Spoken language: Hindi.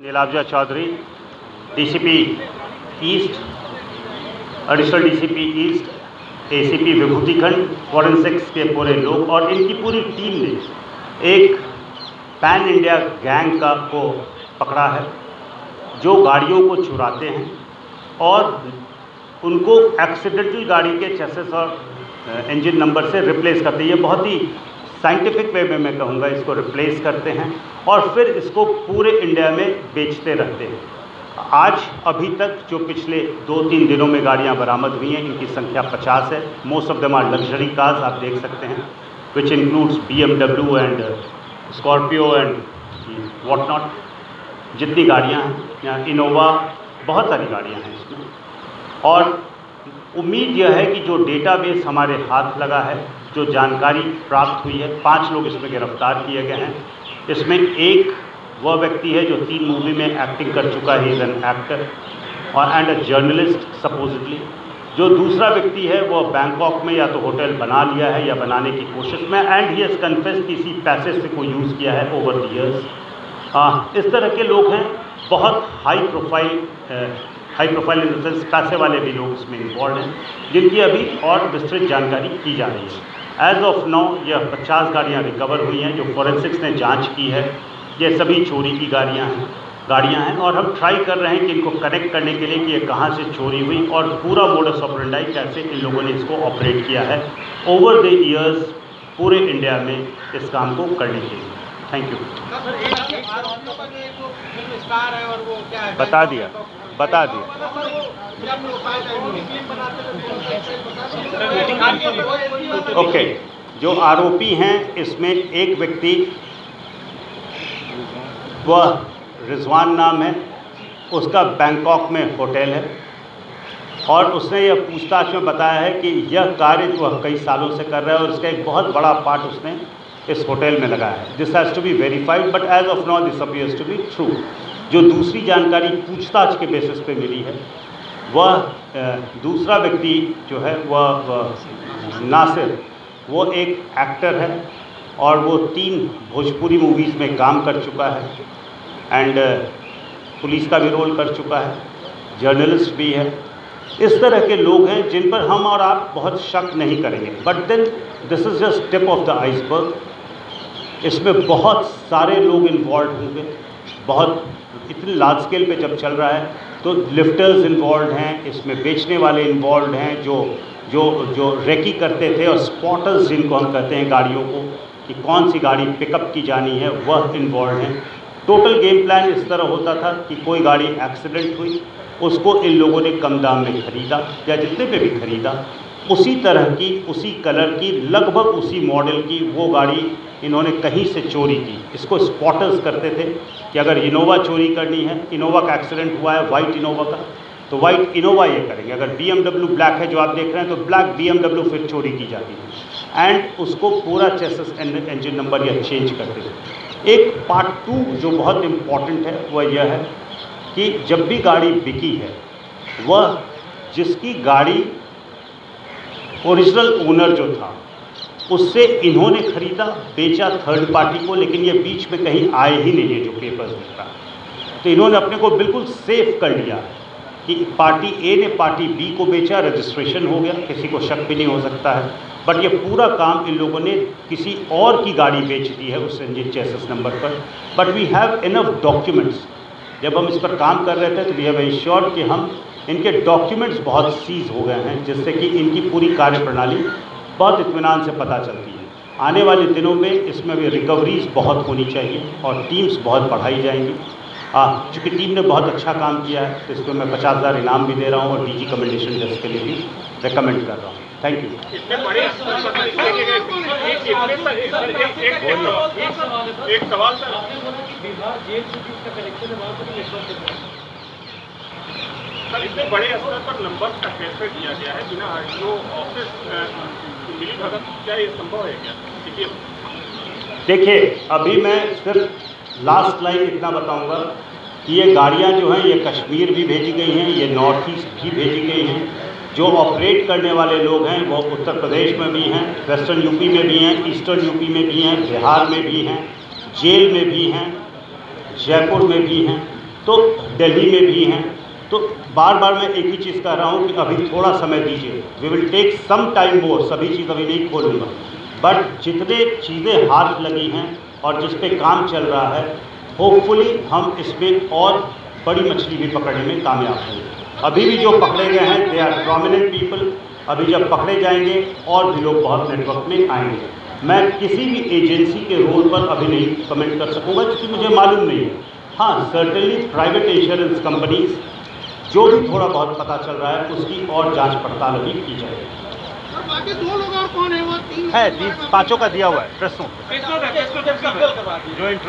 Nilabja Chaudhary, DCP east, additional DCP east, ACP Vibhutikhand, forensics के पूरे लोग और इनकी पूरी टीम ने एक पैन इंडिया गैंग को पकड़ा है जो गाड़ियों को चुराते हैं और उनको एक्सीडेंटल गाड़ी के चेसिस और इंजन नंबर से रिप्लेस करते हैं। ये बहुत ही साइंटिफिक वे में मैं कहूँगा, इसको रिप्लेस करते हैं और फिर इसको पूरे इंडिया में बेचते रहते हैं। आज अभी तक जो पिछले 2-3 दिनों में गाड़ियाँ बरामद हुई हैं, इनकी संख्या 50 है। Most of them are luxury cars, आप देख सकते हैं, which includes BMW and Scorpio and what not. जितनी गाड़ियाँ हैं यहाँ, इनोवा, बहुत सारी गाड़ियाँ हैं इसमें। और उम्मीद यह है कि जो डेटाबेस हमारे हाथ लगा है, जो जानकारी प्राप्त हुई है, 5 लोग इसमें गिरफ्तार किए गए हैं। इसमें एक वह व्यक्ति है जो 3 मूवी में एक्टिंग कर चुका है, इज़ एन एक्टर और एंड अ जर्नलिस्ट सपोजिटली। जो दूसरा व्यक्ति है वह बैंकॉक में या तो होटल बना लिया है या बनाने की कोशिश में, एंड ही हैज़ कन्फेस्ड कि इसी पैसे से को यूज़ किया है ओवर द ईयर्स। इस तरह के लोग हैं, बहुत high profile in the sense पैसे वाले भी लोग इसमें इन्वॉल्व हैं, जिनकी अभी और विस्तृत जानकारी की जा रही है। एज ऑफ नाउ यह 50 गाड़ियाँ रिकवर हुई हैं जो फॉरेंसिक्स ने जांच की है। ये सभी चोरी की गाड़ियाँ हैं और हम ट्राई कर रहे हैं कि इनको कनेक्ट करने के लिए कि ये कहाँ से चोरी हुई और पूरा मोडस ऑपरेंडाई कैसे इन लोगों ने इसको ऑपरेट किया है ओवर द ईयर्स पूरे इंडिया में इस काम को करने के लिए। Thank you. बता दिया। ओके, जो आरोपी हैं इसमें एक व्यक्ति, वह रिजवान नाम है, उसका बैंकॉक में होटल है और उसने यह पूछताछ में बताया है कि यह कार्य वह कई सालों से कर रहा है और इसका एक बहुत बड़ा पार्ट उसने इस होटल में लगाया है। This has to be verified but as of now this appears to be true. जो दूसरी जानकारी पूछताछ के बेसिस पे मिली है, वह दूसरा व्यक्ति जो है वह नासिर, वो एक एक्टर है और वो 3 भोजपुरी मूवीज़ में काम कर चुका है एंड पुलिस का भी रोल कर चुका है, जर्नलिस्ट भी है। इस तरह के लोग हैं जिन पर हम और आप बहुत शक नहीं करेंगे, but then this is just tip of the iceberg. इसमें बहुत सारे लोग इन्वॉल्व होंगे, बहुत इतने लार्ज स्केल पे जब चल रहा है तो लिफ्टर्स इन्वॉल्व हैं, इसमें बेचने वाले इन्वॉल्व हैं, जो रेकी करते थे और स्पॉटर्स जिनको हम कहते हैं गाड़ियों को कि कौन सी गाड़ी पिकअप की जानी है, वह इन्वॉल्व हैं। टोटल गेम प्लान इस तरह होता था कि कोई गाड़ी एक्सीडेंट हुई, उसको इन लोगों ने कम दाम में ख़रीदा या जितने पे भी ख़रीदा, उसी तरह की, उसी कलर की, लगभग उसी मॉडल की वो गाड़ी इन्होंने कहीं से चोरी की। इसको स्पॉटर्स करते थे कि अगर इनोवा चोरी करनी है, इनोवा का एक्सीडेंट हुआ है वाइट इनोवा का, तो वाइट इनोवा ये करेंगे। अगर BMW ब्लैक है जो आप देख रहे हैं, तो ब्लैक BMW फिर चोरी की जाती है एंड उसको पूरा चेसिस इंजन नंबर या चेंज करते थे। एक पार्ट 2 जो बहुत इम्पॉर्टेंट है वह यह है कि जब भी गाड़ी बिकी है, वह जिसकी गाड़ी ओरिजिनल ओनर जो था उससे इन्होंने ख़रीदा, बेचा थर्ड पार्टी को, लेकिन ये बीच में कहीं आए ही नहीं है जो पेपर्स दिख रहा है। तो इन्होंने अपने को बिल्कुल सेफ कर लिया कि पार्टी ए ने पार्टी बी को बेचा, रजिस्ट्रेशन हो गया, किसी को शक भी नहीं हो सकता है। बट ये पूरा काम इन लोगों ने किसी और की गाड़ी बेच दी है उस इंजन चेसिस नंबर पर। But we have enough documents. जब हम इस पर काम कर रहे थे तो वी हैव इंश्योर्ड कि हम इनके डॉक्यूमेंट्स बहुत सीज हो गए हैं, जिससे कि इनकी पूरी कार्यप्रणाली बहुत इत्मीनान से पता चलती है। आने वाले दिनों में इसमें भी रिकवरीज बहुत होनी चाहिए और टीम्स बहुत बढ़ाई जाएंगी। चूँकि टीम ने बहुत अच्छा काम किया है तो इसमें मैं 50,000 इनाम भी दे रहा हूँ और DG कमेंडेशन जस्ट के लिए भी रिकमेंड कर रहा हूँ। Thank you. एक सवाल सर, इतने बड़े स्तर पर नंबर का कैसे दिया गया है बिना RTO ऑफिस मिली भगत, क्या ये संभव है क्या? देखिए, अभी मैं सिर्फ लास्ट लाइन इतना बताऊंगा कि ये गाड़ियां जो हैं ये कश्मीर भी भेजी गई हैं, ये नॉर्थ ईस्ट भी भेजी गई हैं। जो ऑपरेट करने वाले लोग हैं वो उत्तर प्रदेश में भी हैं, वेस्टर्न यूपी में भी हैं, ईस्टर्न यूपी में भी हैं, बिहार में भी हैं, जेल में भी हैं, जयपुर में भी हैं तो दिल्ली में भी हैं। तो बार बार मैं एक ही चीज़ कह रहा हूँ कि अभी थोड़ा समय दीजिए, we will take some time more. सभी चीज़ अभी नहीं खोलूँगा, बट जितने चीज़ें हाथ लगी हैं और जिस पे काम चल रहा है, होपफुली हम इसमें और बड़ी मछली भी पकड़ने में कामयाब होंगे। अभी भी जो पकड़े गए हैं दे आर प्रोमिनेंट पीपल, अभी जब पकड़े जाएंगे और भी लोग बहुत नेटवर्क में आएंगे। मैं किसी भी एजेंसी के रोल पर अभी नहीं कमेंट कर सकूंगा क्योंकि मुझे मालूम नहीं है। हाँ, सर्टेनली प्राइवेट इंश्योरेंस कंपनीज जो भी थोड़ा बहुत पता चल रहा है उसकी और जांच पड़ताल अभी की जाएगी। बाकी 2 लोग और कौन है? वो 3 है, 5 का दिया हुआ है प्रश्नों जो